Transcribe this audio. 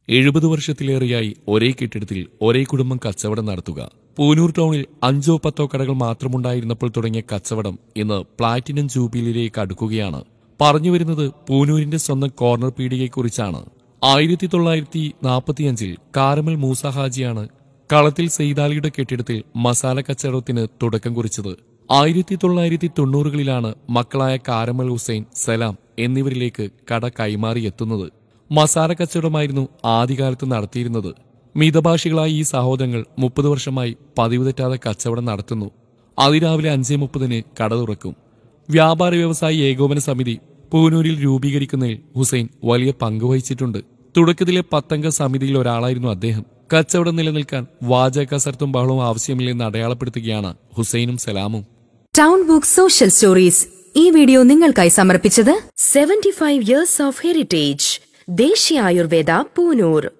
70 വർഷത്തിലേറെയായി ഒരേ കെട്ടിടത്തിൽ ഒരേ കുടുംബം കച്ചവടം നടത്തുക. പൂനൂർ ടൗണിൽ 5-10 കടകൾ മാത്രമുണ്ടായിരുന്നപ്പോൾ തുടങ്ങിയ കച്ചവടം ഇന്ന് പ്ലാറ്റിനം ജൂബിലിയിലേക്ക് അടുക്കുകയാണ്. പറഞ്ഞുവരുന്നത് പൂനൂരിന്റെ സ്വന്തം കോർണർ പീടികയെക്കുറിച്ചാണ്. 1945-ൽ കാരമൽ മൂസ ഹാജിയാണ് കളത്തിൽ സെയ്താലിയുടെ കെട്ടിടത്തിൽ മസാല കച്ചവടത്തിന് തുടക്കം കുറിച്ചത്. 1990കളിലാണ് മക്കളായ കാരമൽ ഹുസൈൻ, സലാം എന്നിവരിലേക്ക് കട കൈമാറിയെത്തുന്നത്. മസാല കച്ചവടമായിരുന്നു ആദ്യകാലത്ത് നടത്തിയിരുന്നത്. മിതഭാഷികളായ ഈ സഹോദരങ്ങൾ 30 വർഷമായി പതിവ് തെറ്റാതെ കച്ചവടം നടത്തുന്നു. അതിരാവിലെ 5:30 കട തുറക്കും. വ്യാപാര വ്യവസായി ഏകോപന സമിതി പൂനൂരിൽ രൂപീകരിക്കുന്നതിൽ ഹുസൈൻ വലിയ പങ്കുവഹിച്ചിട്ടുണ്ട്. തുടക്കത്തിലെ 10 അംഗ സമിതിയിൽ ഒരാളായിരുന്നു അദ്ദേഹം. കച്ചവടം നിലനിൽക്കാൻ വാചക കസർത്തും ബഹളവും ആവശ്യമില്ലെന്ന് അടയാളപ്പെടുത്തുകയാണ് ഹുസൈനും സലാമും. ടൗൺ ബുക്ക് സോഷ്യൽ സ്റ്റോറീസ് ഈ വീഡിയോ നിങ്ങൾക്കായി സമർപ്പിച്ചത് 75 years of heritage ദേശീയ ആയുർവേദ പൂനൂർ.